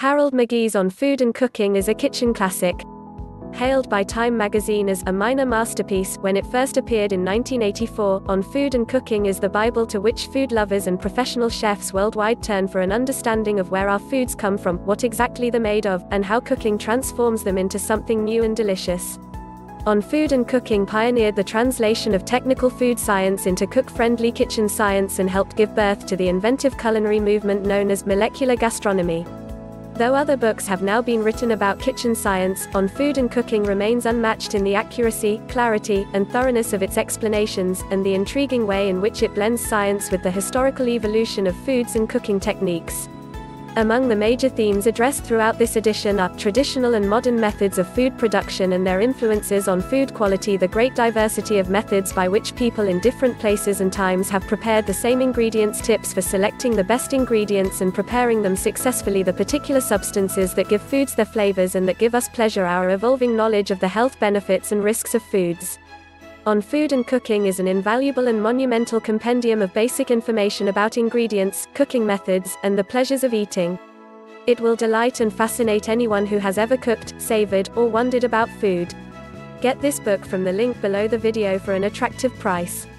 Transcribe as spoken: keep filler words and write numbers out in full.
Harold McGee's On Food and Cooking is a kitchen classic. Hailed by Time magazine as a minor masterpiece when it first appeared in nineteen eighty-four, On Food and Cooking is the Bible to which food lovers and professional chefs worldwide turn for an understanding of where our foods come from, what exactly they're made of, and how cooking transforms them into something new and delicious. On Food and Cooking pioneered the translation of technical food science into cook-friendly kitchen science and helped give birth to the inventive culinary movement known as molecular gastronomy. Though other books have now been written about kitchen science, On Food and Cooking remains unmatched in the accuracy, clarity, and thoroughness of its explanations, and the intriguing way in which it blends science with the historical evolution of foods and cooking techniques. Among the major themes addressed throughout this edition are traditional and modern methods of food production and their influences on food quality, the great diversity of methods by which people in different places and times have prepared the same ingredients, tips for selecting the best ingredients and preparing them successfully, the particular substances that give foods their flavors and that give us pleasure, our evolving knowledge of the health benefits and risks of foods. On Food and Cooking is an invaluable and monumental compendium of basic information about ingredients, cooking methods, and the pleasures of eating. It will delight and fascinate anyone who has ever cooked, savored, or wondered about food. Get this book from the link below the video for an attractive price.